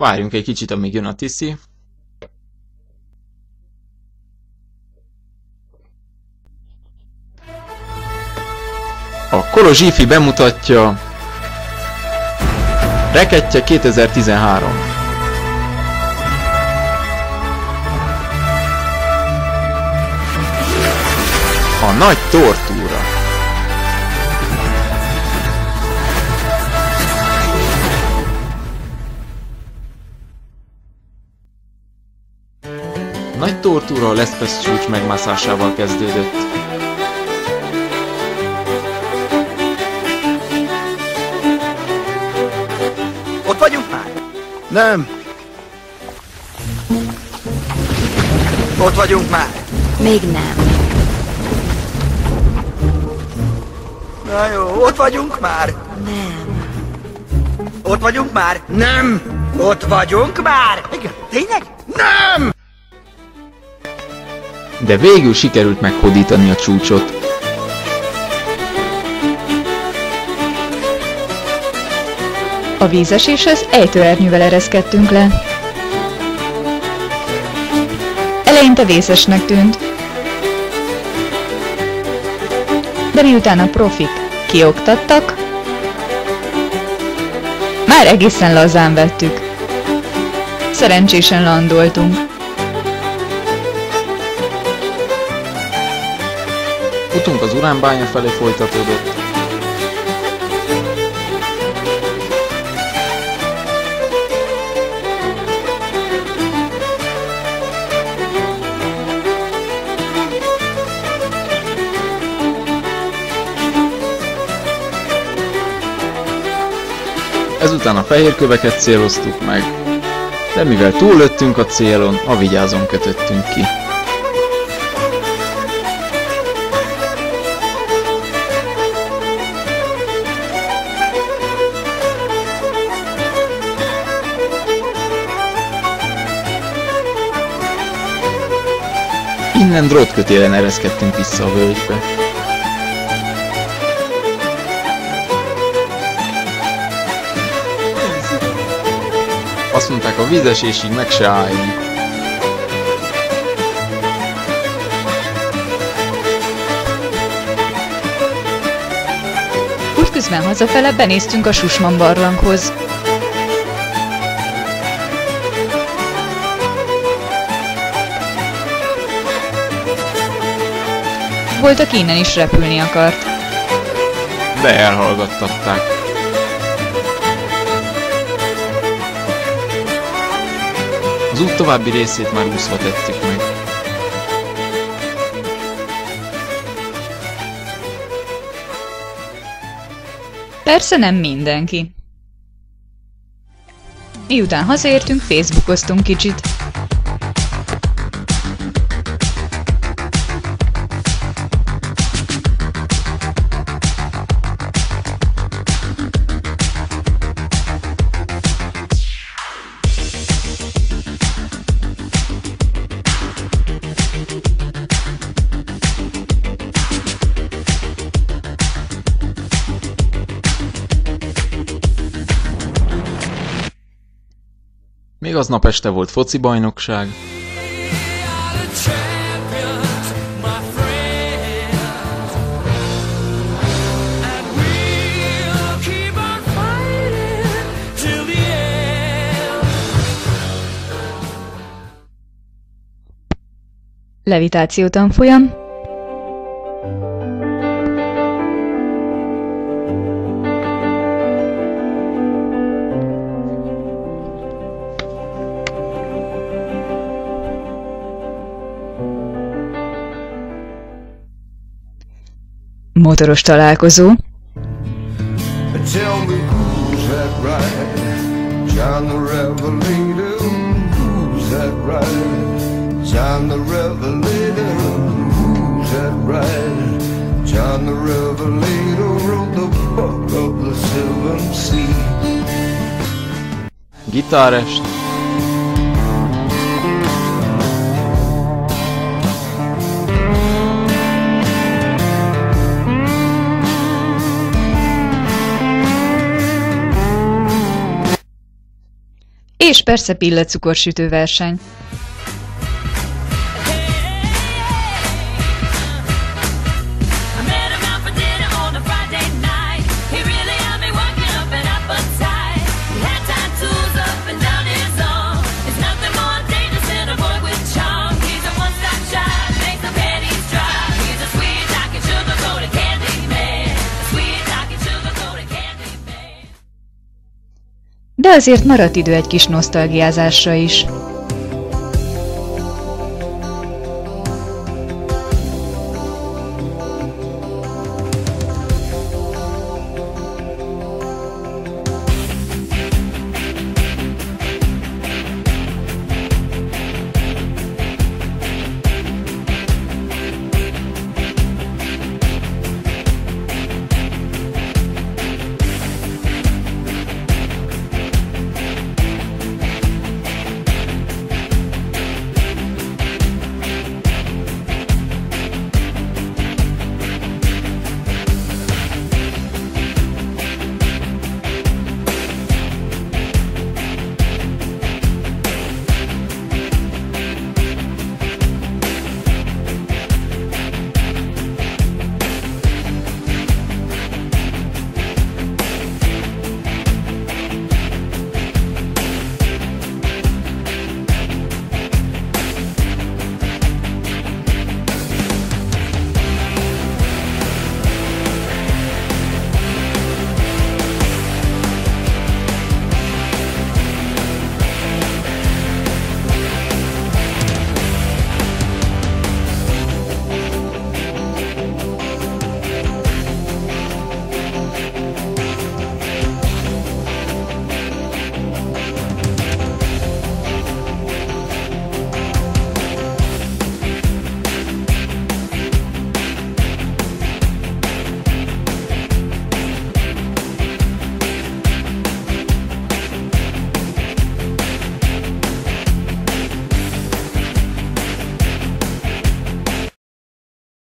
Várjunk egy kicsit, amíg jön a Tiszi. A Kolo Zsifi bemutatja Rekettje 2013. A nagy tortúra. A nagy tortúra a Leszpesz csúcs megmászásával kezdődött. Ott vagyunk már? Nem. Ott vagyunk már? Még nem. Na jó, ott vagyunk már? Nem. Ott vagyunk már? Nem. Ott vagyunk már? Igen. Tényleg? Nem! De végül sikerült meghódítani a csúcsot. A vízeséshez ejtőernyővel ereszkedtünk le. Eleinte vészesnek tűnt, de miután a profik kioktattak, már egészen lazán vettük. Szerencsésen landoltunk. Utunk az uránbánya felé folytatódott. Ezután a fehérköveket céloztuk meg, de mivel túllöttünk a célon, a vigyázón kötöttünk ki. Innen drótkötélen ereszkedtünk vissza a völgybe. Azt mondták, a vízesésig meg se álljunk. Útközben hazafele benéztünk a Susman barlanghoz. Volt, aki innen is repülni akart. De elhallgattatták. Az út további részét már úszva tettük meg. Persze nem mindenki. Miután hazaértünk, Facebookoztunk kicsit. Még aznap este volt foci bajnokság. Levitáció tanfolyam. Motoros találkozó. Tell me who's that right? John the Revelator. Who's that right? John the Revelator. Who's that right? John the Revelator wrote the book of the Seven Seas. Gitárest. És persze pillecukorsütő verseny. De azért maradt idő egy kis nosztalgiázásra is.